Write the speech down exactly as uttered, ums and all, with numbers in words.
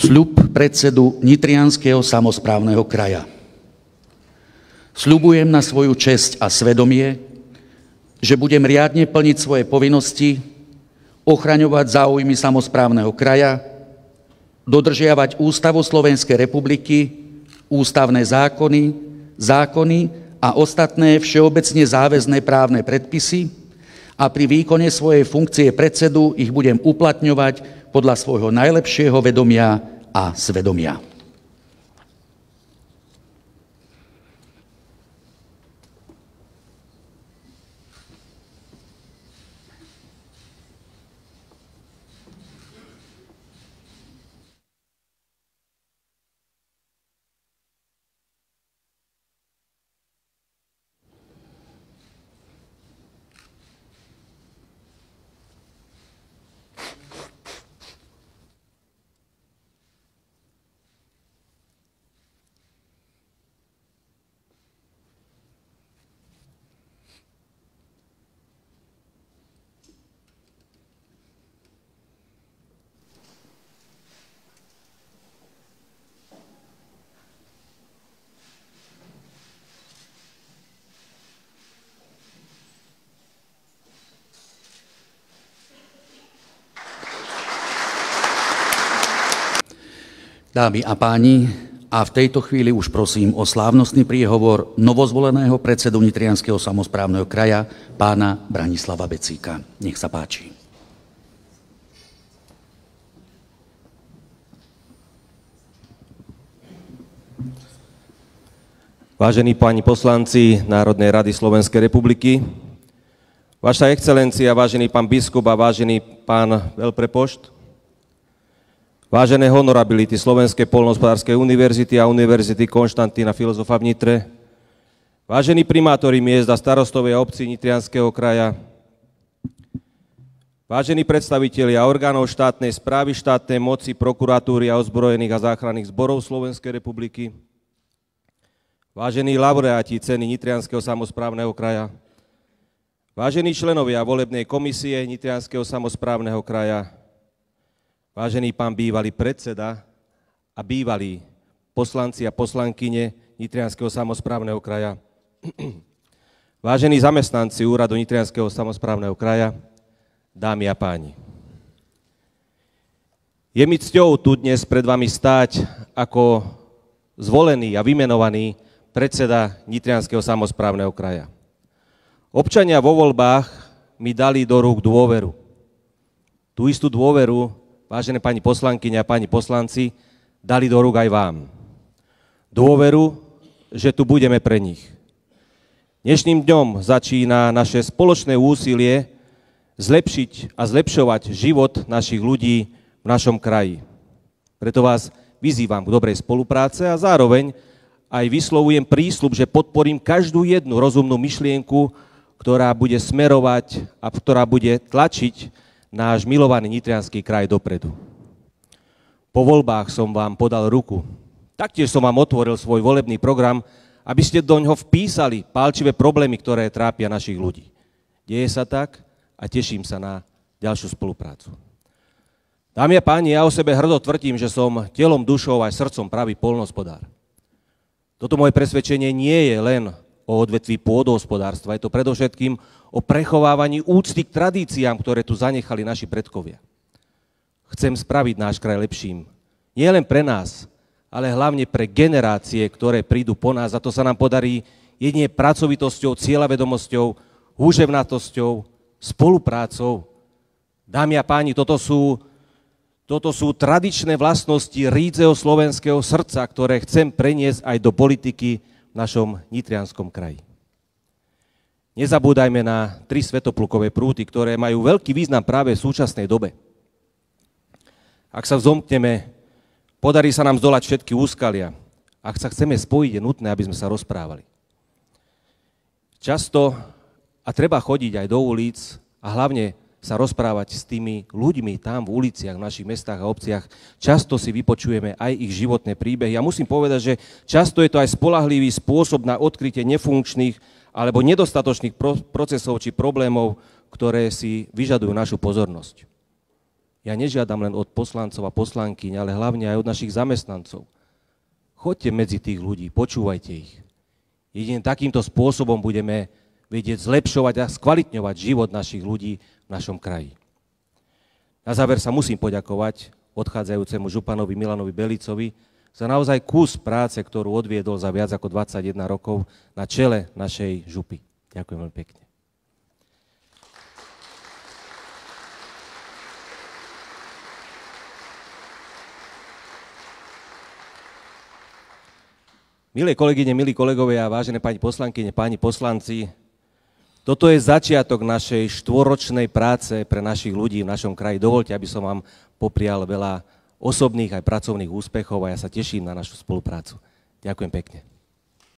Sľub predsedu Nitrianskeho samosprávneho kraja. Sľubujem na svoju česť a svedomie, že budem riadne plniť svoje povinnosti, ochraňovať záujmy samosprávneho kraja, dodržiavať Ústavu Slovenskej republiky, ústavné zákony, zákony a ostatné všeobecne záväzné právne predpisy a pri výkone svojej funkcie predsedu ich budem uplatňovať podľa svojho najlepšieho vedomia a svedomia. Dámy a páni, a v tejto chvíli už prosím o slávnostný príhovor novozvoleného predsedu Nitrianskeho samosprávneho kraja, pána Branislava Becíka. Nech sa páči. Vážení páni poslanci Národnej rady Slovenskej republiky, Vaša excelencia, vážený pán biskup a vážený pán veľprepošt, vážené honorability Slovenskej poľnohospodárskej univerzity a Univerzity Konštantína Filozofa v Nitre, vážení primátori miest a starostovia obcí Nitrianskeho kraja, vážení predstavitelia orgánov štátnej správy, štátnej moci, prokuratúry a ozbrojených a záchranných zborov Slovenskej republiky, vážení laureáti ceny Nitrianskeho samosprávneho kraja, vážení členovia volebnej komisie Nitrianskeho samosprávneho kraja, vážený pán bývalý predseda a bývalí poslanci a poslankyne Nitrianskeho samosprávneho kraja, vážení zamestnanci úradu Nitrianskeho samosprávneho kraja, dámy a páni. Je mi cťou tu dnes pred vami stáť ako zvolený a vymenovaný predseda Nitrianskeho samosprávneho kraja. Občania vo voľbách mi dali do rúk dôveru. Tú istú dôveru, vážené pani poslankyne a páni poslanci, dali do rúk aj vám. Dôveru, že tu budeme pre nich. Dnešným dňom začína naše spoločné úsilie zlepšiť a zlepšovať život našich ľudí v našom kraji. Preto vás vyzývam k dobrej spolupráce a zároveň aj vyslovujem prísľub, že podporím každú jednu rozumnú myšlienku, ktorá bude smerovať a ktorá bude tlačiť náš milovaný Nitriansky kraj dopredu. Po voľbách som vám podal ruku. Taktiež som vám otvoril svoj volebný program, aby ste do ňoho vpísali pálčivé problémy, ktoré trápia našich ľudí. Deje sa tak a teším sa na ďalšiu spoluprácu. Dámy a páni, ja o sebe hrdo tvrdím, že som telom, dušou aj srdcom pravý poľnohospodár. Toto moje presvedčenie nie je len o odvetví pôdohospodárstva, je to predovšetkým o prechovávaní úcty k tradíciám, ktoré tu zanechali naši predkovia. Chcem spraviť náš kraj lepším. Nie len pre nás, ale hlavne pre generácie, ktoré prídu po nás. A to sa nám podarí jedine pracovitosťou, cieľavedomosťou, húževnatosťou, spoluprácou. Dámy a páni, toto sú, toto sú tradičné vlastnosti rídzeho slovenského srdca, ktoré chcem preniesť aj do politiky v našom Nitrianskom kraji. Nezabúdajme na tri svetoplukové prúty, ktoré majú veľký význam práve v súčasnej dobe. Ak sa vzomkneme, podarí sa nám zdolať všetky úskalia. Ak sa chceme spojiť, je nutné, aby sme sa rozprávali. Často, a treba chodiť aj do ulic a hlavne sa rozprávať s tými ľuďmi tam v uliciach, v našich mestách a obciach. Často si vypočujeme aj ich životné príbehy. Ja musím povedať, že často je to aj spoľahlivý spôsob na odkrytie nefunkčných alebo nedostatočných procesov či problémov, ktoré si vyžadujú našu pozornosť. Ja nežiadam len od poslancov a poslankyň, ale hlavne aj od našich zamestnancov. Choďte medzi tých ľudí, počúvajte ich. Jedine takýmto spôsobom budeme vedieť zlepšovať a skvalitňovať život našich ľudí v našom kraji. Na záver sa musím poďakovať odchádzajúcemu županovi Milanovi Belicovi za naozaj kus práce, ktorú odviedol za viac ako dvadsaťjeden rokov na čele našej župy. Ďakujem veľmi pekne. Milé kolegyne, milí kolegovia, vážené pani poslankyne, páni poslanci, toto je začiatok našej štvoročnej práce pre našich ľudí v našom kraji. Dovoľte, aby som vám poprial veľa osobných aj pracovných úspechov a ja sa teším na našu spoluprácu. Ďakujem pekne.